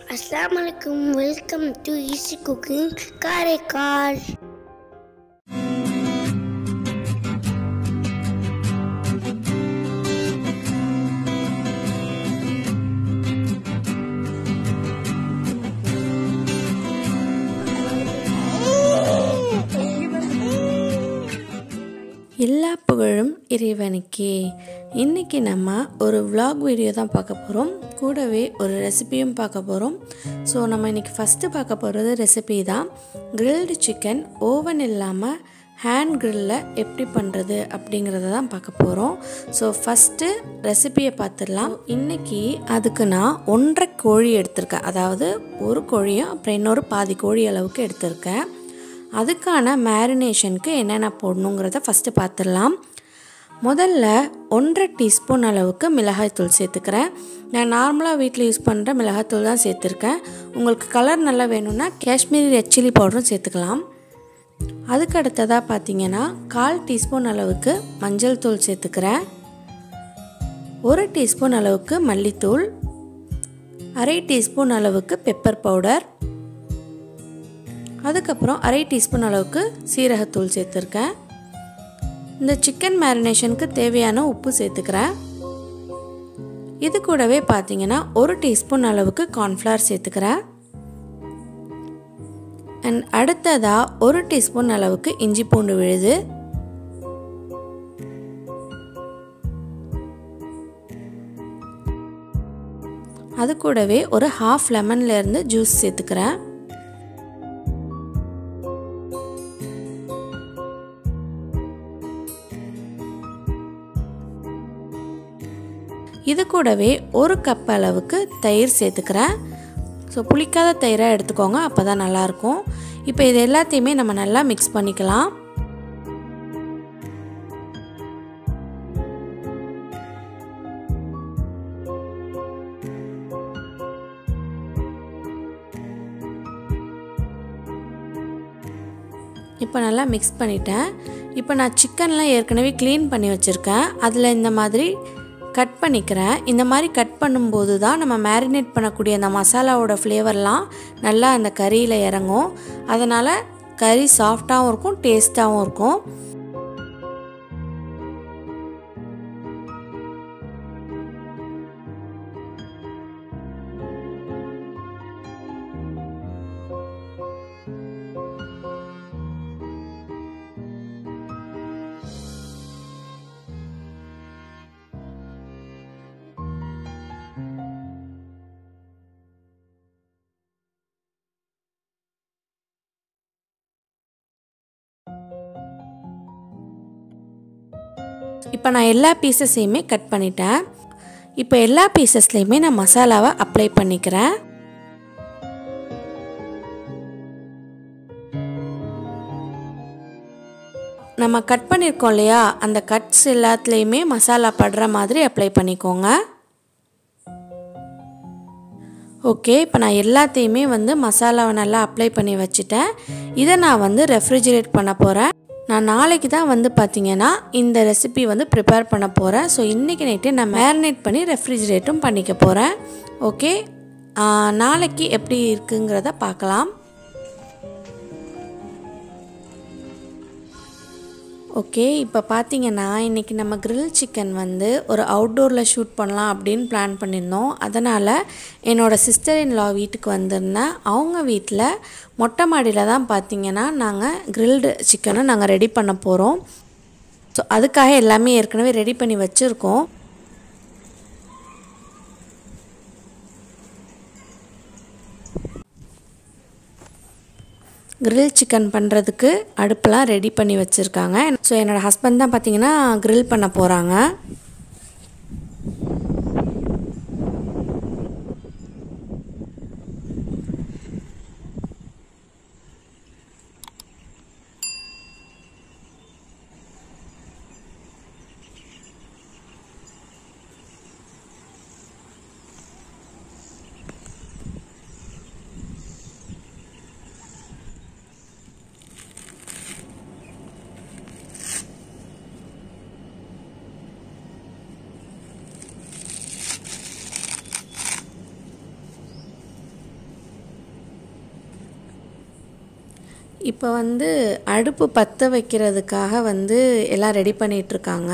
Assalamualaikum, welcome to Easy Cooking Karaikal. எல்லா புகழும் இறைவனுக்கே. இன்றைக்கி நம்ம ஒரு vlog வீடியோ தான் பார்க்க போகிறோம், கூடவே ஒரு ரெசிபியும் பார்க்க போகிறோம். ஸோ நம்ம இன்றைக்கி ஃபஸ்ட்டு பார்க்க போகிறது ரெசிபி தான். கிரில்டு சிக்கன் ஓவன் இல்லாமல் ஹேண்ட் கிரில்லில் எப்படி பண்ணுறது அப்படிங்கிறத தான் பார்க்க போகிறோம். ஸோ ஃபஸ்ட்டு ரெசிபியை பார்த்துடலாம். இன்றைக்கி அதுக்கு நான் 1.5 கோழி எடுத்திருக்கேன், அதாவது ஒரு கோழியும் அப்புறம் இன்னொரு பாதி கோழி அளவுக்கு எடுத்திருக்கேன். அதுக்கான மேரினேஷனுக்கு என்னென்ன போடணுங்கிறத ஃபஸ்ட்டு பார்த்துடலாம். முதல்ல 1.5 டீஸ்பூன் அளவுக்கு மிளகாய்த்தூள் சேர்த்துக்கிறேன். நான் நார்மலாக வீட்டில் யூஸ் பண்ணுற மிளகாய்த்தூள் தான் சேர்த்துருக்கேன். உங்களுக்கு கலர் நல்லா வேணும்னா காஷ்மீரி ரெட் சில்லி பவுடரும் சேர்த்துக்கலாம். அதுக்கு அடுத்ததாக பார்த்தீங்கன்னா 1/4 டீஸ்பூன் அளவுக்கு மஞ்சள் தூள் சேர்த்துக்கிறேன். 1 டீஸ்பூன் அளவுக்கு மல்லித்தூள், 1/2 டீஸ்பூன் அளவுக்கு பெப்பர் பவுடர், அதுக்கப்புறம் 1/2 டீஸ்பூன் அளவுக்கு சீரகத்தூள் சேர்த்துருக்கேன். இந்த சிக்கன் மேரினேஷனுக்கு தேவையான உப்பு சேர்த்துக்கிறேன். இது கூடவே பார்த்தீங்கன்னா 1 டீஸ்பூன் அளவுக்கு கார்ன்ஃப்ளவர் சேர்த்துக்கிறேன். அண்ட் அடுத்ததாக 1 டீஸ்பூன் அளவுக்கு இஞ்சி பூண்டு விழுது, அது கூடவே ஒரு 1/2 லெமன்லேருந்து ஜூஸ் சேர்த்துக்கிறேன். இது கூடவே 1 கப் அளவுக்கு தயிர் சேர்த்துக்கிறேன். ஸோ புளிக்காத தயிராக எடுத்துக்கோங்க, அப்போ தான் நல்லாயிருக்கும். இப்போ இது எல்லாத்தையுமே நம்ம நல்லா மிக்ஸ் பண்ணிக்கலாம். இப்போ நல்லா மிக்ஸ் பண்ணிட்டேன். இப்போ நான் சிக்கன்லாம் ஏற்கனவே க்ளீன் பண்ணி வச்சுருக்கேன், அதில் இந்த மாதிரி கட் பண்ணிக்கிறேன். இந்த மாதிரி கட் பண்ணும்போது தான் நம்ம மேரினேட் பண்ணக்கூடிய அந்த மசாலாவோட ஃப்ளேவர்லாம் நல்லா அந்த கறியில் இறங்கும். அதனால் கறி சாஃப்டாகவும் இருக்கும், டேஸ்ட்டாகவும் இருக்கும். இப்போ நான் எல்லா பீசஸையுமே கட் பண்ணிட்டேன். இப்போ எல்லா பீசஸ்லையுமே நான் மசாலாவை அப்ளை பண்ணிக்கிறேன். நம்ம கட் பண்ணியிருக்கோம் இல்லையா, அந்த கட்ஸ் எல்லாத்துலேயுமே மசாலா படுற மாதிரி அப்ளை பண்ணிக்கோங்க. ஓகே, இப்போ நான் எல்லாத்தையுமே மசாலாவை நல்லா அப்ளை பண்ணி வச்சுட்டேன். இதை நான் ரெஃப்ரிஜரேட் பண்ண போகிறேன். நான் நாளைக்கு தான் பார்த்தீங்கன்னா இந்த ரெசிபி ப்ரிப்பேர் பண்ண போகிறேன். ஸோ இன்றைக்கி நைட்டு நான் மேரினேட் பண்ணி ரெஃப்ரிஜரேட்டும் பண்ணிக்க போகிறேன். ஓகே, நாளைக்கு எப்படி இருக்குங்கிறத பார்க்கலாம். ஓகே, இப்போ பார்த்தீங்கன்னா இன்றைக்கி நம்ம கிரில் சிக்கன் ஒரு அவுட்டோரில் ஷூட் பண்ணலாம் அப்படின்னு பிளான் பண்ணியிருந்தோம். அதனால் என்னோடய சிஸ்டர் இன் லா வீட்டுக்கு வந்திருந்தேன். அவங்க வீட்டில் மொட்டை மாடியில் தான் பார்த்தீங்கன்னா நாங்கள் கிரில்டு சிக்கனை நாங்கள் ரெடி பண்ண போகிறோம். ஸோ அதுக்காக எல்லாமே ஏற்கனவே ரெடி பண்ணி வச்சுருக்கோம். கிரில் சிக்கன் பண்ணுறதுக்கு அடுப்பெலாம் ரெடி பண்ணி வச்சுருக்காங்க. ஸோ என்னோடய ஹஸ்பண்ட் தான் பார்த்தீங்கன்னா கிரில் பண்ண போகிறாங்க. இப்போ வந்து அடுப்பு பற்ற வைக்கிறதுக்காக வந்து எல்லாம் ரெடி பண்ணிகிட்ருக்காங்க.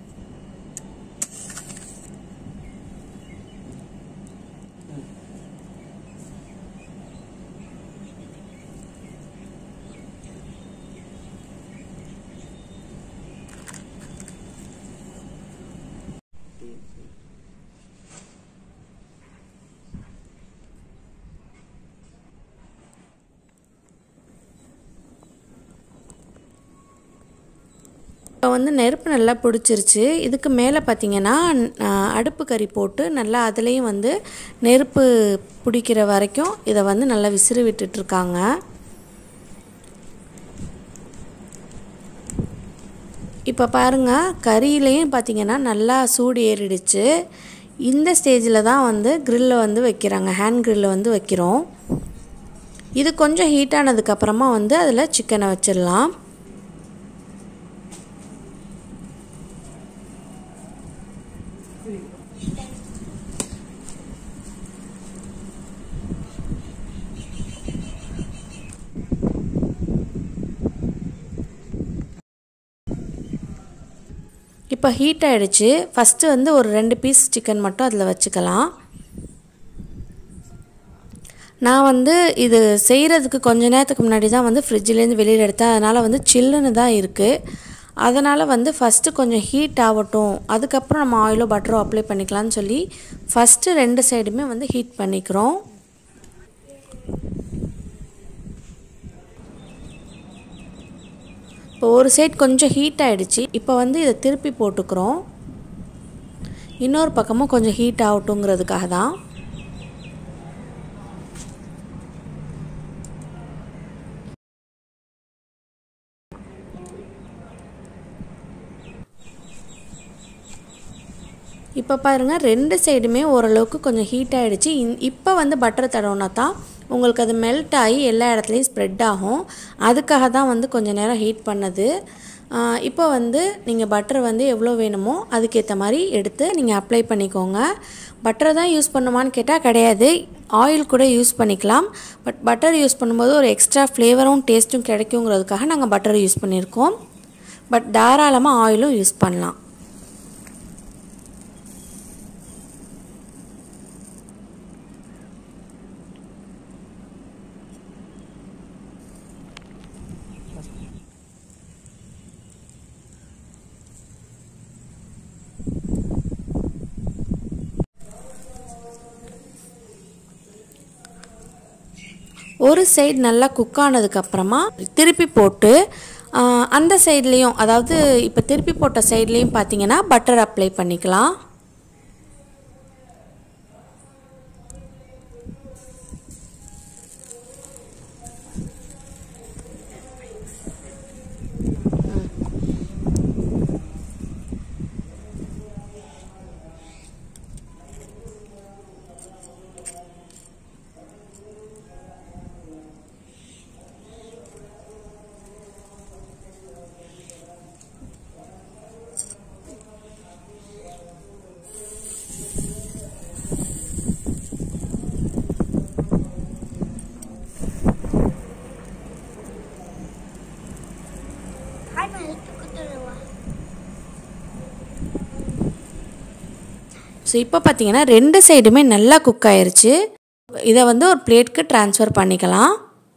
இப்போ வந்து நெருப்பு நல்லா பிடிச்சிருச்சு. இதுக்கு மேலே பார்த்திங்கன்னா அடுப்பு கறி போட்டு நல்லா அதுலேயும் வந்து நெருப்பு பிடிக்கிற வரைக்கும் இதை வந்து நல்லா விசிறி விட்டுட்ருக்காங்க. இப்போ பாருங்கள், கறியிலையும் பார்த்திங்கன்னா நல்லா சூடு ஏறிடுச்சு. இந்த ஸ்டேஜில் தான் வந்து க்ரில்லை வந்து வைக்கிறாங்க, ஹேண்ட் க்ரில்லை வந்து வைக்கிறோம். இது கொஞ்சம் ஹீட் ஆனதுக்கப்புறமா வந்து அதில் சிக்கனை வச்சிடலாம். இப்போ ஹீட் ஆகிடுச்சு. ஃபஸ்ட்டு வந்து ஒரு 2 பீஸ் சிக்கன் மட்டும் அதில் வச்சுக்கலாம். நான் வந்து இது செய்கிறதுக்கு கொஞ்ச நேரத்துக்கு முன்னாடி தான் வந்து ஃப்ரிட்ஜிலேருந்து வெளியில் எடுத்தேன். அதனால் வந்து சில்லுன்னு தான் இருக்குது. அதனால் வந்து ஃபஸ்ட்டு கொஞ்சம் ஹீட் ஆகட்டும், அதுக்கப்புறம் நம்ம ஆயிலோ பட்டரோ அப்ளை பண்ணிக்கலாம்னு சொல்லி ஃபஸ்ட்டு 2 சைடுமே வந்து ஹீட் பண்ணிக்கிறோம். இப்போ ஒரு சைடு கொஞ்சம் ஹீட் ஆகிடுச்சு. இப்போ வந்து இதை திருப்பி போட்டுக்கிறோம். இன்னொரு பக்கமும் கொஞ்சம் ஹீட் ஆகட்டுங்கிறதுக்காக தான். இப்போ பாருங்கள், 2 சைடுமே ஓரளவுக்கு கொஞ்சம் ஹீட் ஆகிடுச்சு. இப்போ வந்து பட்டர் தடவுனா தான் உங்களுக்கு அது மெல்ட் ஆகி எல்லா இடத்துலையும் ஸ்ப்ரெட் ஆகும். அதுக்காக தான் வந்து கொஞ்சம் நேரம் ஹீட் பண்ணது. இப்போ வந்து நீங்கள் பட்டர் வந்து எவ்வளோ வேணுமோ அதுக்கேற்ற மாதிரி எடுத்து நீங்கள் அப்ளை பண்ணிக்கோங்க. பட்டர் தான் யூஸ் பண்ணுமான்னு கேட்டால் கிடையாது, ஆயில் கூட யூஸ் பண்ணிக்கலாம். பட் பட்டர் யூஸ் பண்ணும்போது ஒரு எக்ஸ்ட்ரா ஃப்ளேவரும் டேஸ்ட்டும் கிடைக்குங்கிறதுக்காக நாங்கள் பட்டர் யூஸ் பண்ணியிருக்கோம். பட் தாராளமாக ஆயிலும் யூஸ் பண்ணலாம். ஒரு சைடு நல்லா குக் ஆனதுக்கப்புறமா திருப்பி போட்டு அந்த சைட்லேயும், அதாவது இப்போ திருப்பி போட்ட சைட்லேயும் பார்த்தீங்கன்னா பட்டர் அப்ளை பண்ணிக்கலாம். ஸோ இப்போ பார்த்தீங்கன்னா 2 சைடுமே நல்லா குக் ஆயிருச்சு. இதை வந்து ஒரு பிளேட்க்கு ட்ரான்ஸ்ஃபர் பண்ணிக்கலாம்.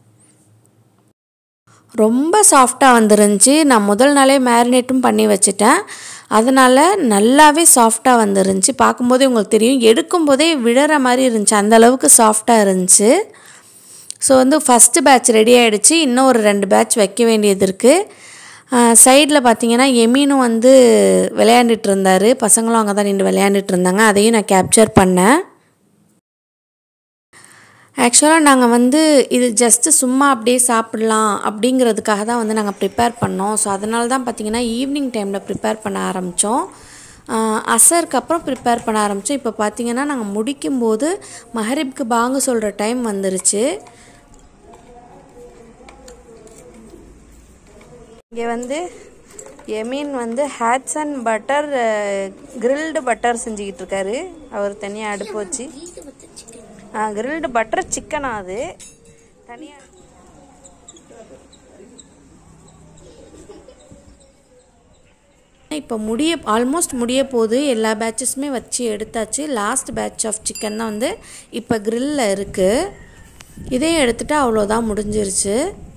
ரொம்ப சாஃப்டாக வந்துருந்துச்சு. நான் முதல் நாளே மேரினேட்டும் பண்ணி வச்சுட்டேன். அதனால் நல்லாவே சாஃப்டாக வந்துருந்துச்சு. பார்க்கும்போதே உங்களுக்கு தெரியும், எடுக்கும்போதே விழற மாதிரி இருந்துச்சு, அந்தளவுக்கு சாஃப்டாக இருந்துச்சு. ஸோ வந்து ஃபஸ்ட்டு பேட்ச் ரெடி ஆகிடுச்சு. இன்னும் ஒரு 2 பேட்ச் வைக்க வேண்டியது இருக்குது. சைடில் பார்த்தீங்கன்னா எமீனும் வந்து விளையாண்டுட்டு இருந்தார். பசங்களும் அங்கே தான் நின்று விளையாண்டுட்டு இருந்தாங்க. அதையும் நான் கேப்சர் பண்ணேன். ஆக்சுவலாக நாங்கள் வந்து இது ஜஸ்ட்டு சும்மா அப்படியே சாப்பிட்லாம் அப்படிங்கிறதுக்காக தான் வந்து நாங்கள் ப்ரிப்பேர் பண்ணோம். ஸோ அதனால தான் பார்த்திங்கன்னா ஈவினிங் டைமில் ப்ரிப்பேர் பண்ண ஆரம்பித்தோம். அசருக்கு அப்புறம் ப்ரிப்பேர் பண்ண ஆரம்பித்தோம். இப்போ பார்த்திங்கன்னா நாங்கள் முடிக்கும்போது மஹரிப்க்கு பாங்கு சொல்கிற டைம் வந்துருச்சு. இங்கே வந்து எமீன் வந்து ஹேட்ஸ் அண்ட் பட்டர் கிரில்டு பட்டர் செஞ்சுக்கிட்டு இருக்காரு. அவர் தனியாக அடுப்பு வச்சு கிரில்டு பட்டர் சிக்கனா அது தனியாக இப்போ ஆல்மோஸ்ட் முடிய போகுது. எல்லா பேட்சஸுமே வச்சு எடுத்தாச்சு. லாஸ்ட் பேட்ச் ஆஃப் சிக்கன் தான் வந்து இப்போ கிரில்ல இருக்குது. இதையும் எடுத்துகிட்டு அவ்வளோதான், முடிஞ்சிருச்சு.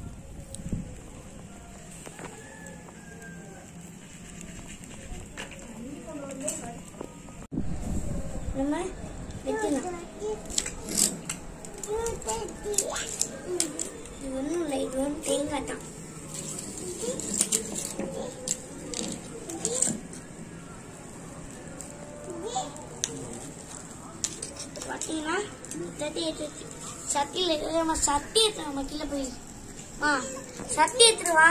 பார்த்தீங்கன்னா சட்டியில் சட்டி எடுத்துருவா கீழே போய் சட்டி எடுத்துருவா.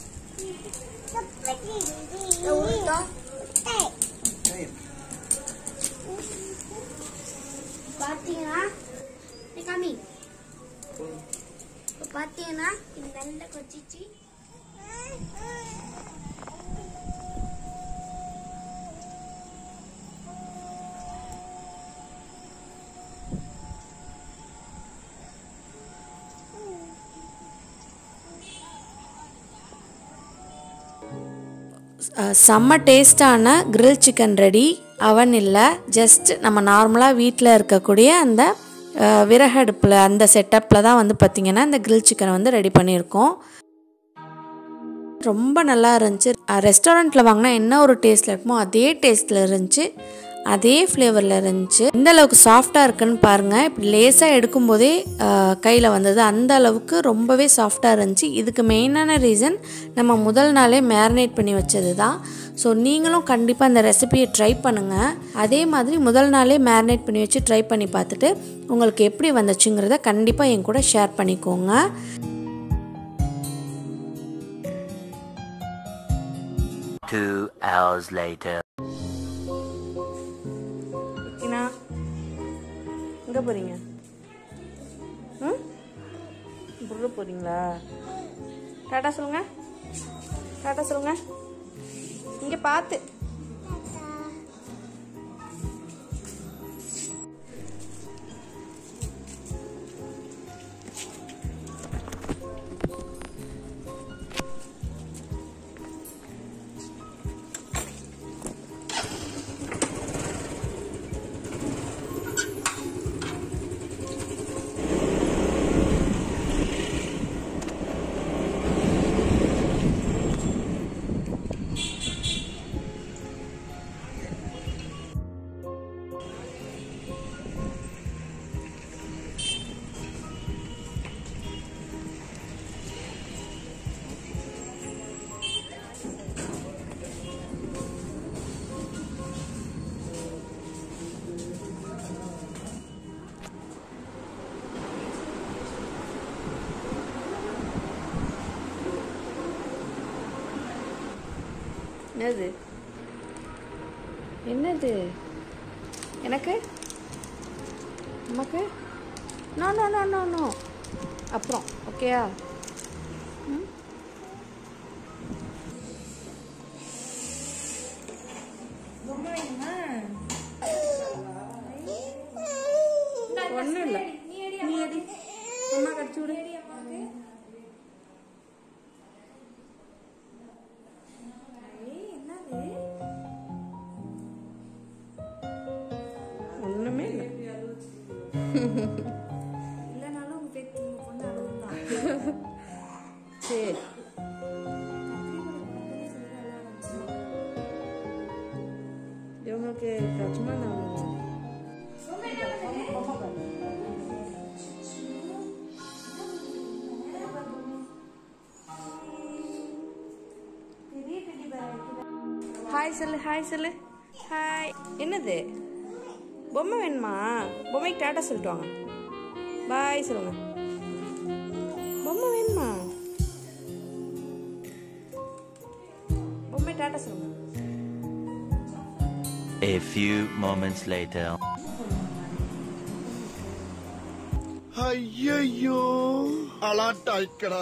பார்த்தீங்கன்னா காமி பார்த்தீங்கன்னா இது நல்லா கொச்சிச்சு. செம்ம டேஸ்டான கிரில் சிக்கன் ரெடி. அவன் இல்லை, ஜஸ்ட் நம்ம நார்மலாக வீட்டில் இருக்கக்கூடிய அந்த விறகடுப்பில் அந்த செட்டப்பில் தான் வந்து பார்த்திங்கன்னா இந்த கிரில் சிக்கனை வந்து ரெடி பண்ணியிருக்கோம். ரொம்ப நல்லா இருந்துச்சு. ரெஸ்டாரண்ட்டில் வாங்கினா என்ன ஒரு டேஸ்ட்டில் இருக்குமோ அதே டேஸ்ட்டில் இருந்துச்சு, அதே ஃப்ளேவரில் இருந்துச்சு. எந்த அளவுக்கு சாஃப்டாக இருக்குன்னு பாருங்கள். இப்படி லேசாக எடுக்கும்போதே கையில் வந்தது, அந்த அளவுக்கு ரொம்பவே சாஃப்டாக இருந்துச்சு. இதுக்கு மெயினான ரீசன் நம்ம முதல் நாளே மேரினேட் பண்ணி வச்சது தான். ஸோ நீங்களும் கண்டிப்பாக இந்த ரெசிபியை ட்ரை பண்ணுங்கள். அதே மாதிரி முதல் நாளே மேரினேட் பண்ணி வச்சு ட்ரை பண்ணி பார்த்துட்டு உங்களுக்கு எப்படி வந்துச்சுங்கிறத கண்டிப்பாக என் கூட ஷேர் பண்ணிக்கோங்க. எங்கே போகிறீங்க? புள்ள போகிறீங்களா? டாட்டா சொல்லுங்க, டாட்டா சொல்லுங்க. இங்கே பார்த்து என்னது என்னது எனக்கு நமக்கு no no no no no அப்புறம் ஓகேயா? ஒன்றும் இல்லை, நீ எடி அம்மா கடிச்சு விடு. ஒன்றுமே இல்லை, இல்லைனாலும் சரி. இவங்களுக்கு சும்மா ஹாய் சொல்லு, ஹாய் சொல்லு, ஹாய். என்னது பொம்மை வேணுமா? பொம்மைக்கு டாட்டா சொல்லிட்டு வாங்க, பாய் சொல்லுங்க. பொம்மை வேணுமா? பொம்மை டாட்டா சொல்லுங்க. A few moments later. ஐயோ அலாட்டாய்க்கடா.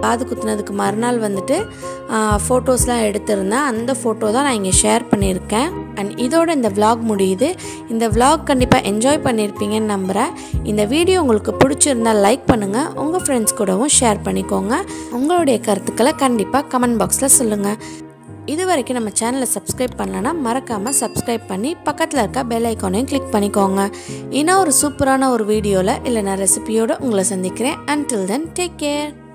காது குத்துனதுக்கு மறுநாள் வந்துட்டு ஃபோட்டோஸ்லாம் எடுத்திருந்தேன். அந்த ஃபோட்டோ தான் நான் இங்கே ஷேர் பண்ணியிருக்கேன். அண்ட் இதோட இந்த vlog முடியுது. இந்த vlog கண்டிப்பாக என்ஜாய் பண்ணியிருப்பீங்கன்னு நம்புகிறேன். இந்த வீடியோ உங்களுக்கு பிடிச்சிருந்தால் லைக் பண்ணுங்கள், உங்கள் ஃப்ரெண்ட்ஸ் கூடவும் ஷேர் பண்ணிக்கோங்க. உங்களுடைய கருத்துக்களை கண்டிப்பாக கமெண்ட் பாக்ஸில் சொல்லுங்கள். இது வரைக்கும் நம்ம சேனலை சப்ஸ்கிரைப் பண்ணலன்னா மறக்காமல் சப்ஸ்கிரைப் பண்ணி பக்கத்தில் இருக்க பெல் ஐக்கானையும் கிளிக் பண்ணிக்கோங்க. இன்னும் ஒரு சூப்பரான ஒரு வீடியோவில் இல்லைனா ரெசிபியோடு உங்களை சந்திக்கிறேன். Until then, take care.